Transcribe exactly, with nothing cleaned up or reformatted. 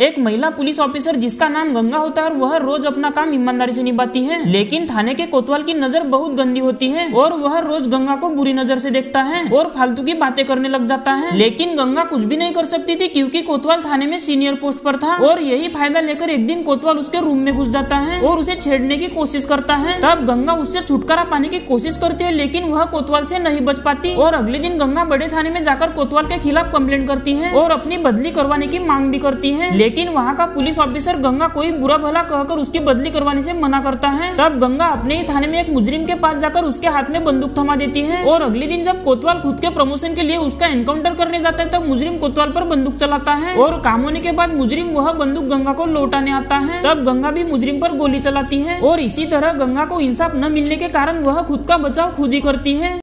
एक महिला police officer जिसका नाम गंगा होता है और वह रोज अपना काम ईमानदारी से निभाती है, लेकिन थाने के कोतवाल की नजर बहुत गंदी होती है और वह रोज गंगा को बुरी नजर से देखता है और फालतू की बातें करने लग जाता है। लेकिन गंगा कुछ भी नहीं कर सकती थी क्योंकि कोतवाल थाने में सीनियर पोस्ट पर था और यही फायदा लेकर एक दिन कोतवाल उसके रूम में घुस जाता है और उसे छेड़ने की कोशिश करता है। तब गंगा उससे छुटकारा पाने की कोशिश करती है, लेकिन वह कोतवाल से नहीं बच पाती और अगले दिन गंगा बड़े थाने में जाकर कोतवाल के खिलाफ कंप्लेंट करती है और अपनी बदली करवाने की मांग भी करती है। लेकिन वहाँ का पुलिस ऑफिसर गंगा कोई बुरा भला कहकर उसकी बदली करवाने से मना करता है। तब गंगा अपने ही थाने में एक मुजरिम के पास जाकर उसके हाथ में बंदूक थमा देती है और अगले दिन जब कोतवाल खुद के प्रमोशन के लिए उसका एनकाउंटर करने जाता है तब मुजरिम कोतवाल पर बंदूक चलाता है और काम होने के बाद मुजरिम वह बंदूक गंगा को लौटाने आता है। तब गंगा भी मुजरिम पर गोली चलाती है और इसी तरह गंगा को इंसाफ न मिलने के कारण वह खुद का बचाव खुद ही करती है।